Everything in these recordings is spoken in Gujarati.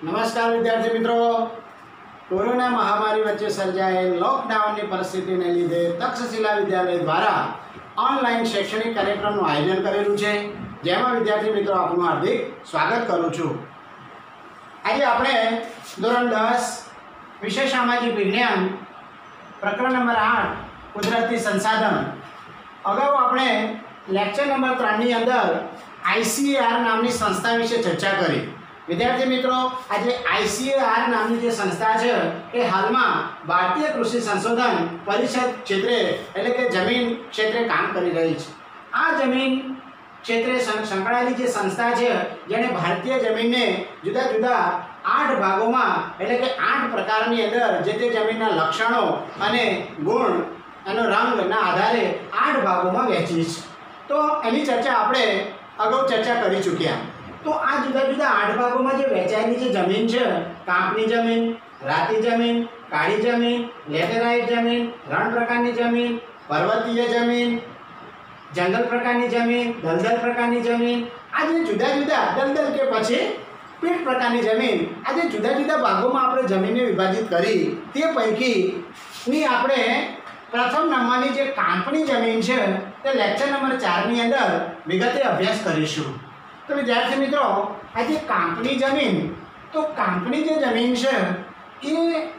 નમસ્કાર વિદ્યાર્થી મિત્રો, કોરોના મહામારી વચ્ચે સર્જાયેલ લોકડાઉનની પરિસ્થિતિને લીધે તક્ષશિલા વિદ્યાલય દ્વારા ઓનલાઈન શૈક્ષણિક કાર્યક્રમનું આયોજન કરેલું છે, જેમાં વિદ્યાર્થી મિત્રો આપનું હાર્દિક સ્વાગત કરું છું। આજે આપણે ધોરણ 10 વિષય સામાજિક વિજ્ઞાન પ્રકરણ નંબર 8 કુદરતી સંસાધન, અગાઉ આપણે લેક્ચર નંબર 3 ની અંદર ICAR નામની સંસ્થા વિશે ચર્ચા કરી। વિદ્યાર્થી મિત્રો, આજે ICAR નામની જે સંસ્થા છે એ હાલમાં ભારતીય કૃષિ સંશોધન પરિષદ ક્ષેત્રે એટલે કે જમીન ક્ષેત્રે કામ કરી રહી છે। આ જમીન ક્ષેત્રે સંકળાયેલી જે સંસ્થા છે, જેણે ભારતીય જમીનને જુદા જુદા 8 ભાગોમાં એટલે કે 8 પ્રકારની અંદર જે તે જમીનના લક્ષણો અને ગુણ અને રંગના આધારે 8 ભાગોમાં વહેંચી છે। તો એની ચર્ચા આપણે અગાઉ ચર્ચા કરી ચૂક્યા। તો આ જુદા જુદા 8 ભાગોમાં જે વહેંચાયેલી જે જમીન છે, કાંપની જમીન, રાતી જમીન, કાળી જમીન, લેટેરાઇટ જમીન, રણ પ્રકારની જમીન, પર્વતીય જમીન, જંગલ પ્રકારની જમીન, દલદલ પ્રકારની જમીન, આ જે જુદા જુદા દલદલ કે પછી પીઠ પ્રકારની જમીન, આ જે જુદા જુદા ભાગોમાં આપણે જમીનને વિભાજિત કરી તે પૈકીની આપણે પ્રથમ નંબરની જે કાંપની જમીન છે તે લેક્ચર નંબર 4 ની અંદર વિગતે અભ્યાસ કરીશું। તો વિદ્યાર્થી મિત્રો, આ જે કાંપની જમીન, તો કાંપની જે જમીન છે એ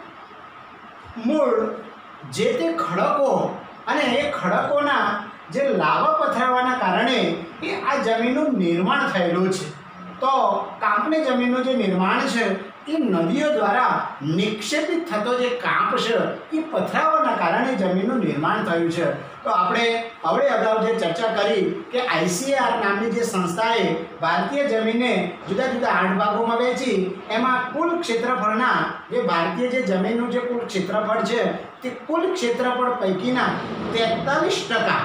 મૂળ જે તે ખડકો અને એ ખડકોના જે લાવા પથરાવાના કારણે એ આ જમીનનું નિર્માણ થયેલું છે। તો કાંપની જમીનનું જે નિર્માણ છે એ નદીઓ દ્વારા નિક્ષેપિત થતો જે કાંપ છે એ પથરાવાના કારણે જમીનનું નિર્માણ થયું છે। તો આપણે હવે અગાઉ જે ચર્ચા કરી કે ICAR નામની જે સંસ્થાએ ભારતીય જમીનને જુદા જુદા 8 ભાગોમાં વહેંચી, એમાં કુલ ક્ષેત્રફળના જે ભારતીય જે જમીનનું જે કુલ ક્ષેત્રફળ છે તે કુલ ક્ષેત્રફળ પૈકીના 43%,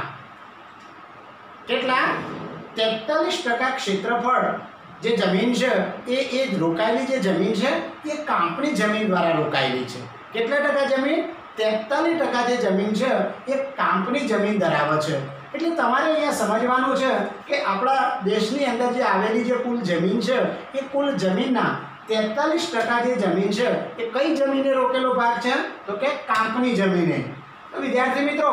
કેટલા 43% ક્ષેત્રફળ જે જમીન છે એ રોકાયેલી જે જમીન છે એ કાંપની જમીન દ્વારા રોકાયેલી છે। કેટલા ટકા જમીન? 43% જે જમીન છે એ કાંપની જમીન ધરાવે છે। એટલે તમારે અહીંયા સમજવાનું છે કે આપણા દેશની અંદર જે આવેલી જે કુલ જમીન છે એ કુલ જમીનના 43% જે જમીન છે એ કઈ જમીને રોકેલો ભાગ છે? તો કે કાંપની જમીને। તો વિદ્યાર્થી મિત્રો,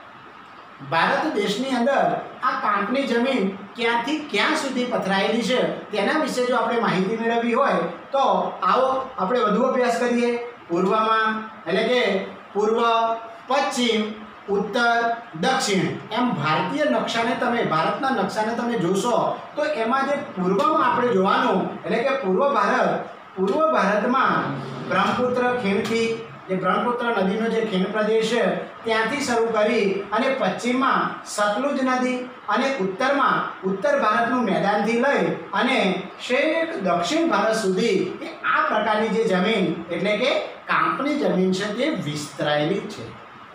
ભારત દેશની અંદર આ કાંપની જમીન ક્યાંથી ક્યાં સુધી પથરાયેલી છે તેના વિશે જો આપણે માહિતી મેળવવી હોય તો આવો આપણે વધુ અભ્યાસ કરીએ। પૂર્વમાં એટલે કે પૂર્વ, પશ્ચિમ, ઉત્તર, દક્ષિણ એમ ભારતીય નકશાને ભારતના નકશાને તમે જોશો તો એમાં જે પૂર્વમાં આપણે જોવાનું એટલે કે પૂર્વ ભારતમાં બ્રહ્મપુત્ર ખીણથી, જે બ્રહ્મપુત્ર નદીનો જે ખીણ પ્રદેશ છે ત્યાંથી શરૂ કરી અને પશ્ચિમમાં સતલુજ નદી અને ઉત્તરમાં ઉત્તર ભારતનું મેદાનથી લઈ અને છેક દક્ષિણ ભારત સુધી એ આ પ્રકારની જે જમીન એટલે કે કાંપની જમીન છે તે વિસ્તરાયેલી છે।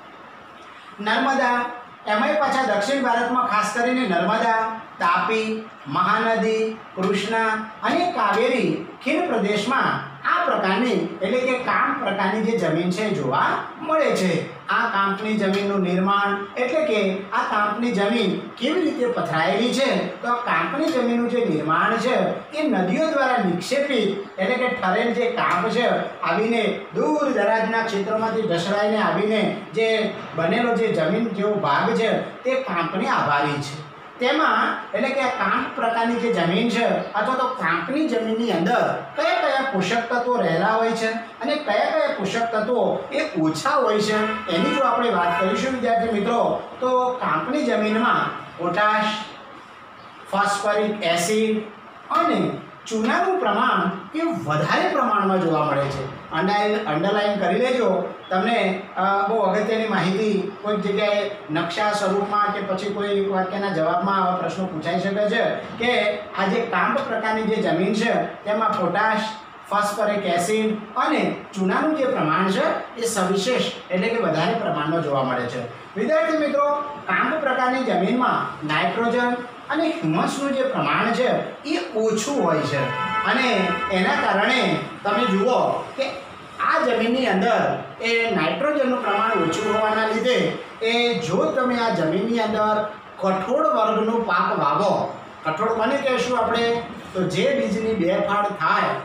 નર્મદા, એમાંય પાછા દક્ષિણ ભારતમાં ખાસ કરીને નર્મદા, તાપી, મહાનદી, કૃષ્ણા અને કાવેરી ખીણ પ્રદેશમાં આ પ્રકારની એટલે કે કાંપ પ્રકારની જે જમીન છે જોવા મળે છે। આ કાંપની જમીનનું નિર્માણ એટલે કે આ કાંપની જમીન કેવી રીતે પથરાયેલી છે? તો આ કાંપની જમીનનું જે નિર્માણ છે એ નદીઓ દ્વારા નિક્ષેપિત એટલે કે ઠરેલ જે કાંપ છે આવીને દૂર દરાજના ક્ષેત્રોમાંથી ઢસડાઈને આવીને જે બનેલો જે જમીન જેવો ભાગ છે તે કાંપને આભારી છે। તેમાં એટલે કે આ કાંપ પ્રકારની જે જમીન છે અથવા તો કાંપની જમીનની અંદર કયા કયા પોષક તત્વો રહેલા હોય છે અને કયા કયા પોષક તત્વો એ ઓછા હોય છે એની જો આપણે વાત કરીશું વિદ્યાર્થી મિત્રો, તો કાંપની જમીનમાં પોટાશ, ફોસ્ફરિક એસિડ અને ચૂનાનું પ્રમાણ એ વધારે પ્રમાણમાં જોવા મળે છે। અંડરલાઈન કરી લેજો, તમને બહુ અગત્યની માહિતી કોઈક જગ્યાએ નકશા સ્વરૂપમાં કે પછી કોઈ વાક્યના જવાબમાં આવા પ્રશ્નો પૂછાઈ શકે છે કે આ જે કાંપ પ્રકારની જે જમીન છે તેમાં પોટાશ, ફોસ્ફરિક એસિડ અને ચૂનાનું જે પ્રમાણ છે એ સવિશેષ એટલે કે વધારે પ્રમાણમાં જોવા મળે છે। વિદ્યાર્થી મિત્રો, કાંપ પ્રકારની જમીનમાં નાઇટ્રોજન અને હ્યુમસનું જે પ્રમાણ છે એ ઓછું હોય છે અને એના કારણે તમે જુઓ કે આ જમીનની અંદર એ નાઇટ્રોજનનું પ્રમાણ ઓછું હોવાના લીધે એ જો તમે આ જમીનની અંદર કઠોળ વર્ગનો પાક વાવો, કઠોળ કોને કહેશું આપણે? તો જે બીજની 2 ફાળ થાય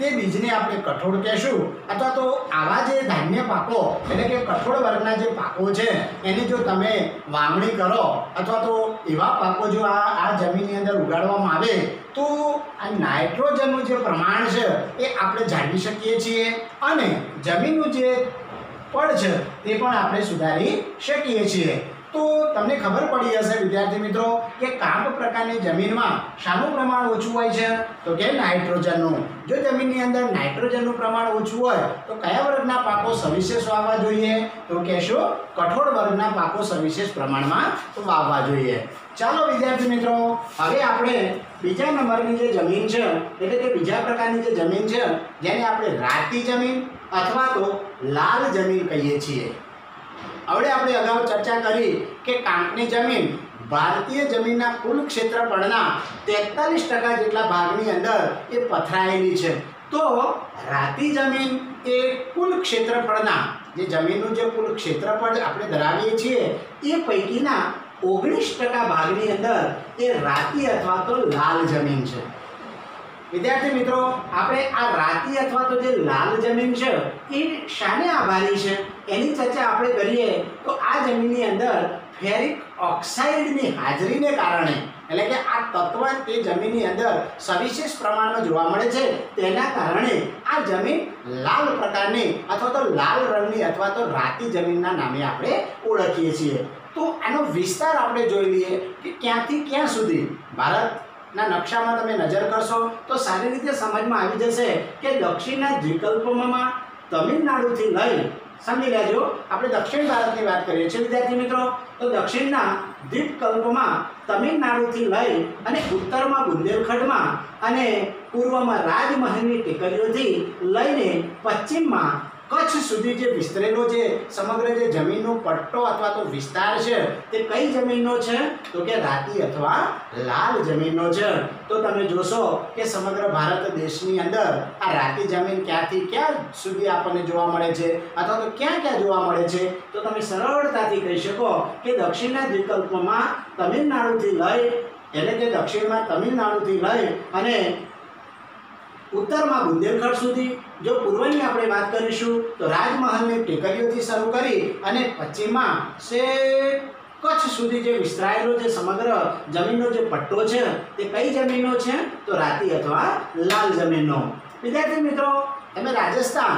તે બીજને આપણે કઠોળ કહેશું, અથવા તો આવા જે ધાન્ય પાકો એટલે કે કઠોળ વર્ગના જે પાકો છે એની જો તમે વાવણી કરો અથવા તો એવા પાકો જો આ જમીનની અંદર ઉગાડવામાં આવે તો આ નાઇટ્રોજનનું જે પ્રમાણ છે એ આપણે જાળવી શકીએ છીએ અને જમીનનું જે પડ છે તે પણ આપણે સુધારી શકીએ છીએ। તો તમને ખબર પડી હશે વિદ્યાર્થી મિત્રો કે કાંપ પ્રકારની જમીનમાં શાનું પ્રમાણ ઓછું હોય છે? તો કે નાઇટ્રોજનનું। જો જમીનની અંદર નાઇટ્રોજનનું પ્રમાણ ઓછું હોય તો કયા વર્ગના પાકો સવિશેષ વાવવા જોઈએ? તો કહેશું કઠોળ વર્ગના પાકો સવિશેષ પ્રમાણમાં વાવવા જોઈએ। ચાલો વિદ્યાર્થી મિત્રો, હવે આપણે બીજા નંબરની જે જમીન છે એટલે કે બીજા પ્રકારની જે જમીન છે જેને આપણે રાતી જમીન અથવા તો લાલ જમીન કહીએ છીએ। હવે આપણે અગાઉ ચર્ચા કરી કે કાંપની જમીન ભારતીય જમીનના કુલ ક્ષેત્રફળના 43% જેટલા ભાગની અંદર એ પથરાયેલી છે। તો રાતી જમીન એ કુલ ક્ષેત્રફળના જે જમીનનું જે કુલ ક્ષેત્રફળ આપણે ધરાવીએ છીએ એ પૈકીના 19% ભાગની અંદર એ રાતી અથવા તો લાલ જમીન છે। વિદ્યાર્થી મિત્રો, આપણે આ રાતી અથવા તો જે લાલ જમીન છે એ શાને આભારી છે એની ચર્ચા આપણે કરીએ તો આ જમીનની અંદર ફેરિક ઓક્સાઇડની હાજરીને કારણે એટલે કે આ તત્વ તે જમીનની અંદર સવિશેષ પ્રમાણમાં જોવા મળે છે તેના કારણે આ જમીન લાલ પ્રકારની અથવા તો લાલ રંગની અથવા તો રાતી જમીનના નામે આપણે ઓળખીએ છીએ। તો આનો વિસ્તાર આપણે જોઈ લઈએ કે ક્યાંથી ક્યાં સુધી ભારતના નકશામાં તમે નજર કરશો તો સારી રીતે સમજમાં આવી જશે કે દક્ષિણના દ્વીપકલ્પોમાં તમિલનાડુથી લઈ સમજી લેજો, આપણે દક્ષિણ ભારતની વાત કરીએ છીએ વિદ્યાર્થી મિત્રો, તો દક્ષિણના દ્વીપકલ્પોમાં તમિલનાડુથી લઈ અને ઉત્તરમાં બુંદેલખંડમાં અને પૂર્વમાં રાજમહલની ટેકરીઓથી લઈને પશ્ચિમમાં કચ્છ સુધી જે વિસ્તરેલો જે સમગ્ર જે જમીનનો પટ્ટો અથવા તો વિસ્તાર છે તે કઈ જમીનનો છે? તો કે રાતી અથવા લાલ જમીનનો છે। તો તમે જોશો કે સમગ્ર ભારત દેશની અંદર આ રાતી જમીન ક્યાંથી ક્યાં સુધી આપણને જોવા મળે છે અથવા તો ક્યાં ક્યાં જોવા મળે છે? તો તમે સરળતાથી કહી શકો કે દક્ષિણના દ્વીપકલ્પોમાં તમિલનાડુથી લઈ એટલે કે દક્ષિણમાં તમિલનાડુથી લઈ અને ઉત્તરમાં બુંદેલખંડ સુધી, જો પૂર્વની આપણે વાત કરીશું તો રાજમહલની ટેકરીઓથી શરૂ કરી અને પશ્ચિમમાં કચ્છ સુધી જે વિસ્તરાયેલો જે સમગ્ર જમીનનો જે પટ્ટો છે તે કઈ જમીનનો છે? તો રાતી અથવા લાલ જમીનનો। વિદ્યાર્થી મિત્રો, તમે રાજસ્થાન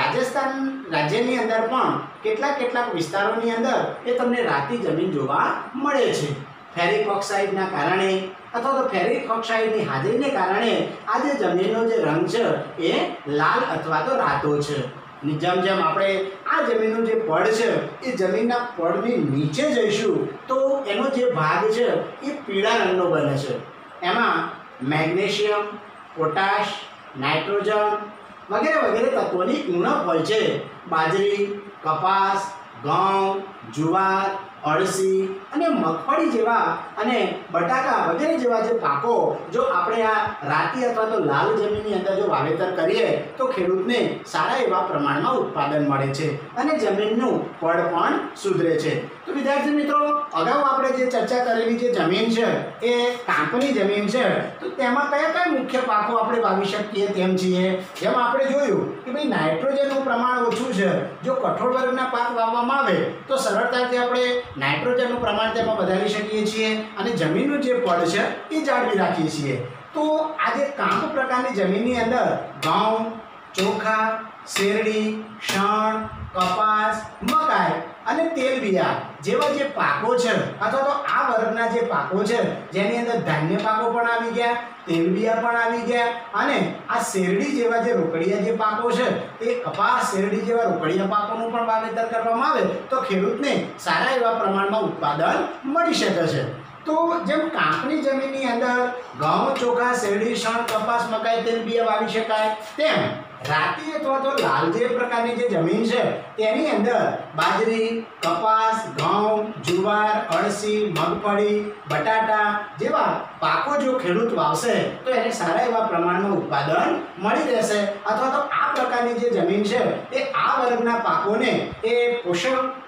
રાજ્યની અંદર પણ કેટલાક વિસ્તારોની અંદર એ તમને રાતી જમીન જોવા મળે છે। ફેરિક ઓક્સાઇડના કારણે અથવા તો ફેરિક ઓક્સાઇડની હાજરીને કારણે આ જે જમીનનો જે રંગ છે એ લાલ અથવા તો રાતો છે। જેમ જેમ આપણે આ જમીનનું જે પડ છે એ જમીનના પડની નીચે જઈશું તો એનો જે ભાગ છે એ પીળા રંગનો બને છે। એમાં મેગ્નેશિયમ, પોટાશ, નાઇટ્રોજન વગેરે વગેરે તત્વોની ઉણપ હોય છે। બાજરી, કપાસ, ઘઉં, જુવાર, અળસી અને મગફળી જેવા અને બટાકા વગેરે જેવા જે પાકો જો આપણે આ રાતી અથવા તો લાલ જમીનની અંદર જો વાવેતર કરીએ તો ખેડૂતને સારા એવા પ્રમાણમાં ઉત્પાદન મળે છે અને જમીનનું પડ પણ સુધરે છે। તો વિદ્યાર્થી મિત્રો, અગાઉ આપણે જે ચર્ચા કરેલી જે જમીન છે એ કાંપની જમીન છે, તો તેમાં કયા કયા મુખ્ય પાકો આપણે વાવી શકીએ તેમ છીએ? જેમ આપણે જોયું કે ભાઈ નાઇટ્રોજનનું પ્રમાણ ઓછું છે, જો કઠોળ વર્ગના પાક વાવવામાં આવે તો સરળતાથી આપણે નાઇટ્રોજનનું પ્રમાણ તેમાં વધારી શકીએ છીએ અને જમીનનું જે પડ છે એ જાળવી રાખીએ છીએ। તો આ જે કાંપ પ્રકારની જમીનની અંદર ઘઉં, ચોખા, શેરડી, શણ, કપાસ, મકાઈ અને તેલબિયા જેવા જે પાકો છે અથવા તો આ વર્ગના જે પાકો છે જેની અંદર ધાન્ય પાકો પણ આવી ગયા, તેલબિયા પણ આવી ગયા અને આ શેરડી જેવા જે રોકડિયા જે પાકો છે એ કપાસ, શેરડી જેવા રોકડિયા પાકોનું પણ વાવેતર કરવામાં આવે તો ખેડૂતને સારા એવા પ્રમાણમાં ઉત્પાદન મળી શકે છે। તો જેમ કાંપની જમીનની અંદર ઘઉં, ચોખા, શેરડી, શણ, કપાસ, મકાઈ, તેલબિયા વાવી શકાય તેમ રાતી અથવા તો લાલ જે પ્રકારની જે જમીન છે તેની અંદર બાજરી, કપાસ, ઘઉં, જુવાર, અળસી, મગફળી, બટાટા જેવા પાકો જો ખેડૂત વાવશે તો એને સારા એવા પ્રમાણમાં ઉત્પાદન મળી રહેશે અથવા તો આ પ્રકારની જે જમીન છે એ આ વર્ગના પાકોને એ પોષક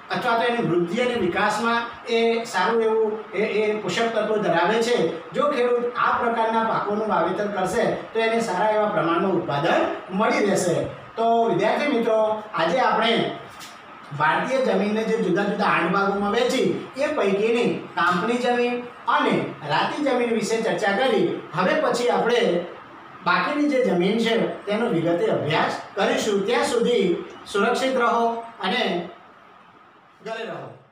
અથવા તો એની વૃદ્ધિ અને વિકાસમાં એ સારું એવું એ પોષક તત્વો ધરાવે છે. જો ખેડૂત આ પ્રકારના પાકોનું વાવેતર કરશે તો એને સારા એવા પ્રમાણમાં ઉત્પાદન મળી રહેશે. તો વિદ્યાર્થી મિત્રો, આજે આપણે ભારતીય જમીનને જે જુદા જુદા 8 ભાગોમાં વહેંચી એ પૈકીની કાંપની જમીન અને રાતી જમીન વિશે ચર્ચા કરી. હવે પછી આપણે બાકીની જે જમીન છે તેનો વિગતે અભ્યાસ કરીશું. ત્યાં સુધી સુરક્ષિત રહો અને ઘરે રહો.